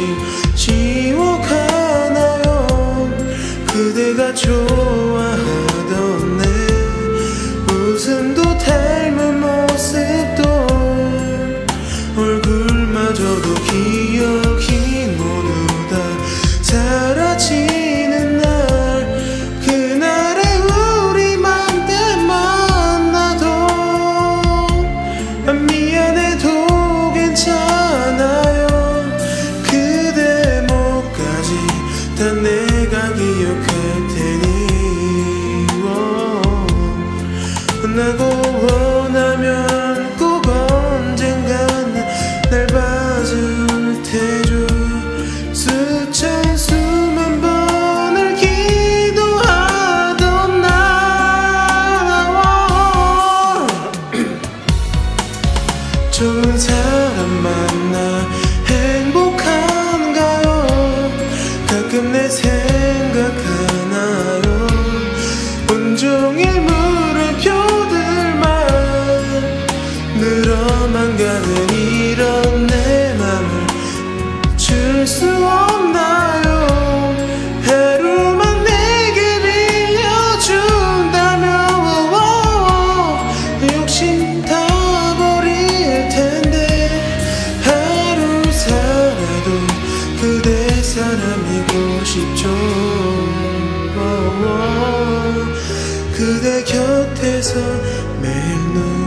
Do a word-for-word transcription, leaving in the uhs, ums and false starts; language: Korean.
지워가나요? 그대가 좋아하던 내 웃음도 닮은 모습도 얼굴마저도 기억이 모두 다 사라지는 날, 그날에 우리만 때 만나도 미안해도 괜찮아요. 그대 목까지 다 내가 기억할 테니 나고 원하면 꼭 언젠간 날 봐줄 테죠. 수천 수만 번을 기도하던 나 좋은 사람 만나 행복한가요? 가끔 내 생각하나요? 온종일 물음표들만 늘어만 가는 이런 내 맘을 줄 수 없나요? 하루만 내게 빌려준다면 욕심 다 버릴 텐데 하루 살아도 그대 사람이고 싶죠. 그대 곁에서 매일 눈